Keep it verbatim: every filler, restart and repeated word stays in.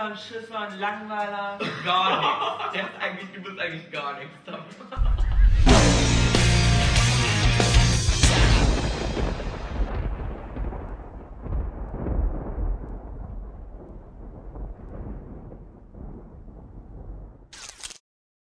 ein Schisser, ein Langweiler. Gar nichts. Der ist eigentlich, du bist eigentlich gar nichts.